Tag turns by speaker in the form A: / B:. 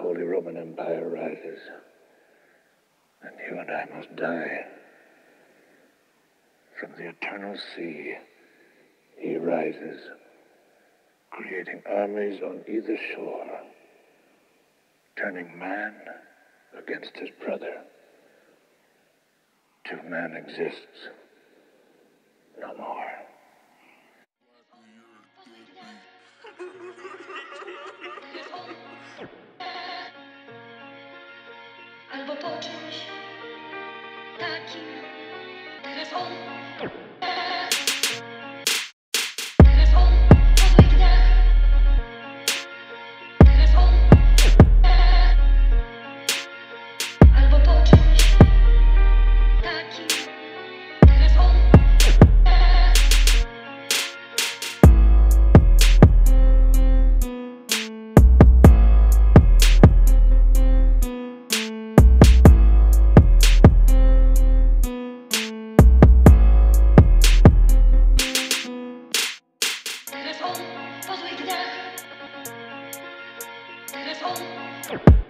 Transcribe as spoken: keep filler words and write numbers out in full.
A: Holy Roman Empire rises, and you and I must die. From the eternal sea, he rises, creating armies on either shore, turning man against his brother, till man exists no more.
B: Albo po czymś takim, teraz on, teraz on, podwój dach, teraz on, albo po czymś takim, teraz on. Teraz on, po złych dniach. Teraz on.